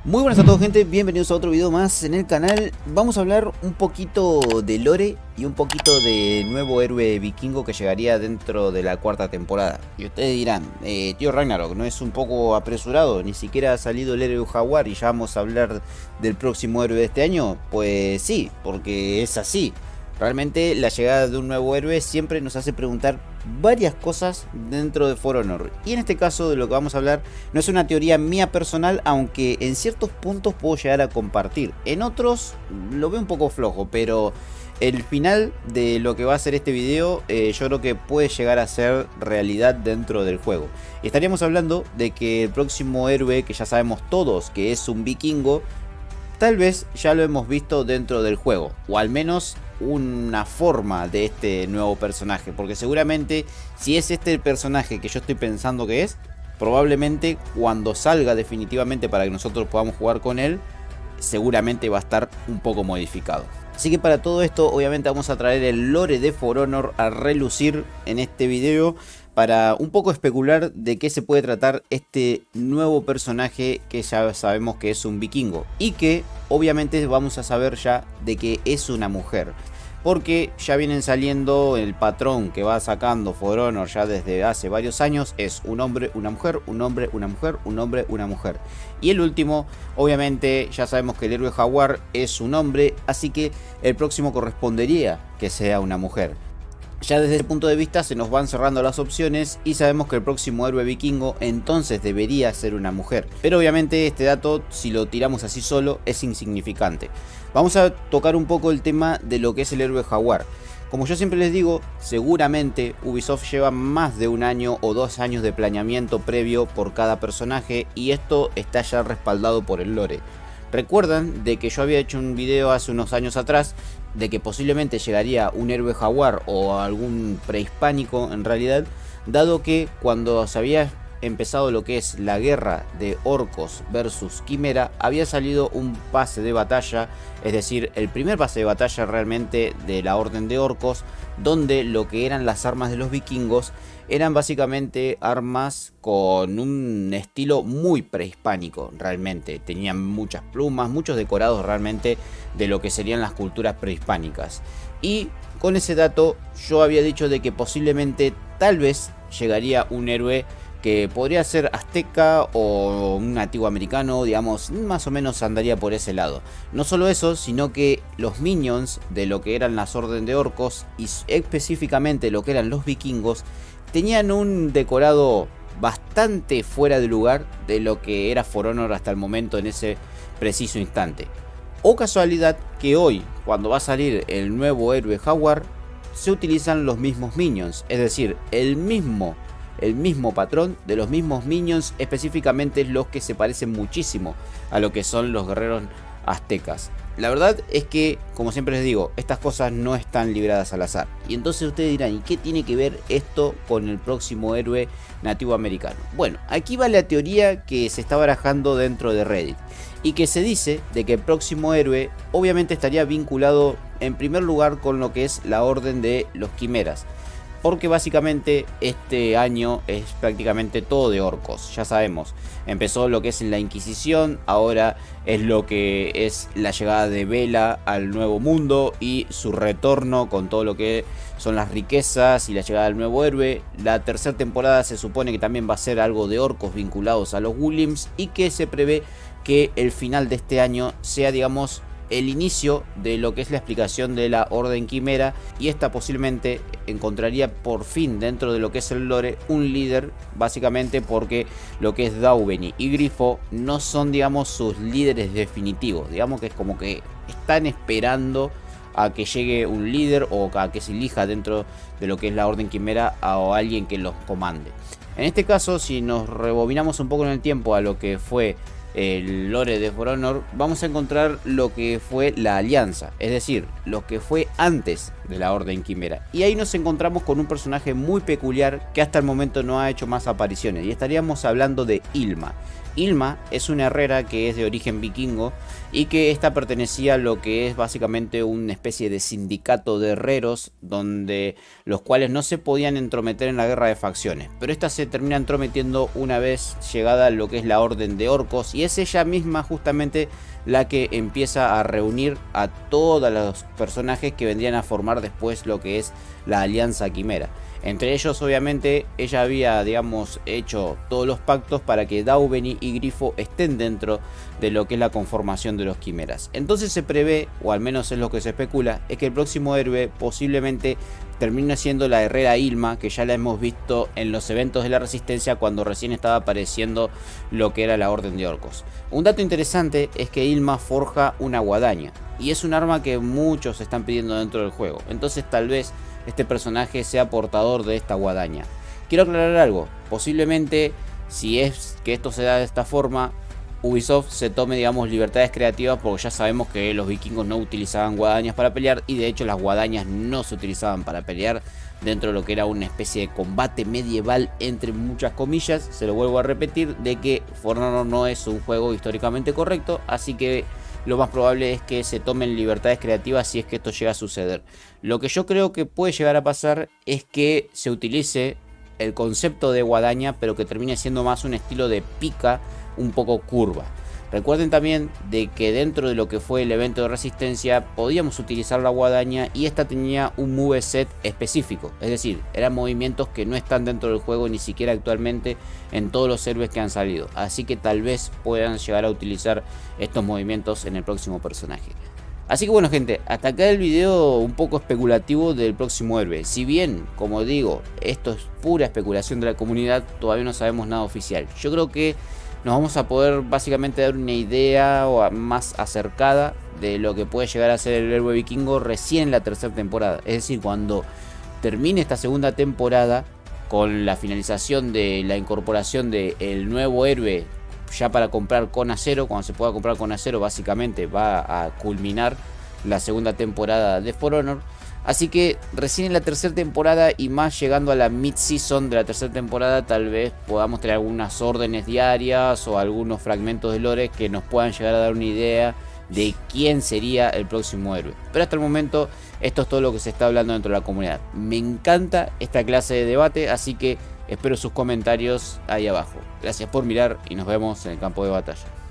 Muy buenas a todos, gente, bienvenidos a otro video más en el canal. Vamos a hablar un poquito de lore y un poquito de nuevo héroe vikingo que llegaría dentro de la cuarta temporada. Y ustedes dirán, tío Ragnarok, ¿no es un poco apresurado? Ni siquiera ha salido el héroe jaguar y ya vamos a hablar del próximo héroe de este año. Pues sí, porque es así. Realmente la llegada de un nuevo héroe siempre nos hace preguntar varias cosas dentro de For Honor. Y en este caso de lo que vamos a hablar no es una teoría mía personal, aunque en ciertos puntos puedo llegar a compartir. En otros lo veo un poco flojo, pero el final de lo que va a ser este video yo creo que puede llegar a ser realidad dentro del juego. Estaríamos hablando de que el próximo héroe, que ya sabemos todos que es un vikingo, tal vez ya lo hemos visto dentro del juego, o al menos una forma de este nuevo personaje, porque seguramente si es este el personaje que yo estoy pensando que es, probablemente cuando salga definitivamente para que nosotros podamos jugar con él, seguramente va a estar un poco modificado. Así que para todo esto obviamente vamos a traer el lore de For Honor a relucir en este video, para un poco especular de qué se puede tratar este nuevo personaje que ya sabemos que es un vikingo. Y que obviamente vamos a saber ya de que es una mujer. Porque ya vienen saliendo el patrón que va sacando For Honor ya desde hace varios años. Es un hombre, una mujer, un hombre, una mujer, un hombre, una mujer. Y el último, obviamente ya sabemos que el héroe jaguar es un hombre. Así que el próximo correspondería que sea una mujer. Ya desde ese punto de vista se nos van cerrando las opciones y sabemos que el próximo héroe vikingo entonces debería ser una mujer. Pero obviamente este dato, si lo tiramos así solo, es insignificante. Vamos a tocar un poco el tema de lo que es el héroe jaguar. Como yo siempre les digo, seguramente Ubisoft lleva más de un año o 2 años de planeamiento previo por cada personaje, y esto está ya respaldado por el lore. Recuerdan de que yo había hecho un video hace unos años atrás de que posiblemente llegaría un héroe jaguar o algún prehispánico en realidad, dado que cuando se había empezado lo que es la guerra de orcos versus quimera, había salido un pase de batalla, es decir, el primer pase de batalla realmente de la orden de orcos, donde lo que eran las armas de los vikingos eran básicamente armas con un estilo muy prehispánico. Realmente tenían muchas plumas, muchos decorados realmente de lo que serían las culturas prehispánicas. Y con ese dato yo había dicho de que posiblemente tal vez llegaría un héroe que podría ser azteca o un nativo americano, digamos, más o menos andaría por ese lado. No solo eso, sino que los minions de lo que eran las orden de orcos y específicamente lo que eran los vikingos tenían un decorado bastante fuera de lugar de lo que era For Honor hasta el momento en ese preciso instante. O casualidad que hoy, cuando va a salir el nuevo héroe jaguar, se utilizan los mismos minions, es decir, el mismo patrón de los mismos minions, específicamente los que se parecen muchísimo a lo que son los guerreros aztecas. La verdad es que, como siempre les digo, estas cosas no están libradas al azar. Y entonces ustedes dirán, ¿y qué tiene que ver esto con el próximo héroe nativo americano? Bueno, aquí va la teoría que se está barajando dentro de Reddit, y que se dice de que el próximo héroe obviamente estaría vinculado en primer lugar con lo que es la orden de los quimeras. Porque básicamente este año es prácticamente todo de orcos, ya sabemos. Empezó lo que es la Inquisición, ahora es lo que es la llegada de Vela al Nuevo Mundo y su retorno con todo lo que son las riquezas y la llegada del nuevo héroe. La tercera temporada se supone que también va a ser algo de orcos vinculados a los Gullims, y que se prevé que el final de este año sea, digamos, el inicio de lo que es la explicación de la Orden Quimera, y esta posiblemente encontraría por fin dentro de lo que es el lore un líder, básicamente porque lo que es Daubeny y Grifo no son, digamos, sus líderes definitivos. Digamos que es como que están esperando a que llegue un líder o a que se elija dentro de lo que es la Orden Quimera a alguien que los comande. En este caso, si nos rebobinamos un poco en el tiempo a lo que fue el lore de For Honor, vamos a encontrar lo que fue la alianza, es decir, lo que fue antes de la Orden Quimera. Y ahí nos encontramos con un personaje muy peculiar que hasta el momento no ha hecho más apariciones, y estaríamos hablando de Ilma. Ilma es una herrera que es de origen vikingo y que esta pertenecía a lo que es básicamente una especie de sindicato de herreros, donde los cuales no se podían entrometer en la guerra de facciones, pero esta se termina entrometiendo una vez llegada a lo que es la Orden de Orcos, y es ella misma justamente la que empieza a reunir a todos los personajes que vendrían a formar después lo que es la Alianza Quimera. Entre ellos, obviamente, ella había, digamos, hecho todos los pactos para que Daubeny y Grifo estén dentro de lo que es la conformación de los Quimeras. Entonces se prevé, o al menos es lo que se especula, es que el próximo héroe posiblemente termine siendo la herrera Ilma, que ya la hemos visto en los eventos de la Resistencia cuando recién estaba apareciendo lo que era la Orden de Orcos. Un dato interesante es que Ilma forja una guadaña, y es un arma que muchos están pidiendo dentro del juego. Entonces tal vez este personaje sea portador de esta guadaña. Quiero aclarar algo, posiblemente si es que esto se da de esta forma, Ubisoft se tome, digamos, libertades creativas, porque ya sabemos que los vikingos no utilizaban guadañas para pelear, y de hecho las guadañas no se utilizaban para pelear dentro de lo que era una especie de combate medieval entre muchas comillas. Se lo vuelvo a repetir, de que For Honor no es un juego históricamente correcto, así que lo más probable es que se tomen libertades creativas si es que esto llega a suceder. Lo que yo creo que puede llegar a pasar es que se utilice el concepto de guadaña, pero que termine siendo más un estilo de pica un poco curva. Recuerden también de que dentro de lo que fue el evento de Resistencia podíamos utilizar la guadaña, y esta tenía un moveset específico, es decir, eran movimientos que no están dentro del juego ni siquiera actualmente en todos los héroes que han salido, así que tal vez puedan llegar a utilizar estos movimientos en el próximo personaje. Así que bueno, gente, hasta acá el video un poco especulativo del próximo héroe. Si bien, como digo, esto es pura especulación de la comunidad, todavía no sabemos nada oficial. Yo creo que nos vamos a poder básicamente dar una idea más acercada de lo que puede llegar a ser el héroe vikingo recién en la tercera temporada. Es decir, cuando termine esta segunda temporada, con la finalización de la incorporación del nuevo héroe ya para comprar con acero, cuando se pueda comprar con acero, básicamente va a culminar la segunda temporada de For Honor. Así que recién en la tercera temporada, y más llegando a la mid-season de la tercera temporada, tal vez podamos tener algunas órdenes diarias o algunos fragmentos de lore que nos puedan llegar a dar una idea de quién sería el próximo héroe. Pero hasta el momento esto es todo lo que se está hablando dentro de la comunidad. Me encanta esta clase de debate, así que espero sus comentarios ahí abajo. Gracias por mirar y nos vemos en el campo de batalla.